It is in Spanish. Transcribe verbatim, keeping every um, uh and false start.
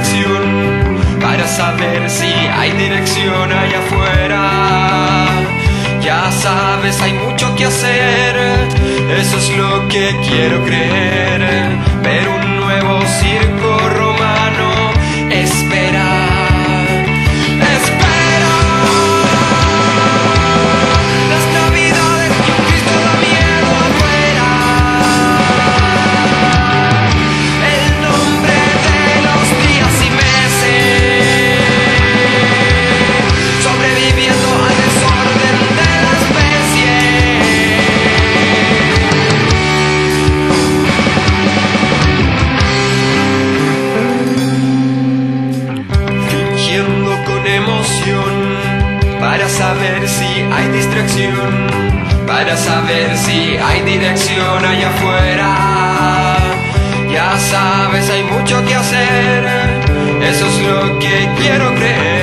distracción, para saber si hay dirección allá afuera. Ya sabes, hay mucho que hacer, eso es lo que quiero creer. Ver un nuevo circo romano, espera. Para saber si hay distracción, para saber si hay dirección allá afuera. Ya sabes, hay mucho que hacer, eso es lo que quiero creer.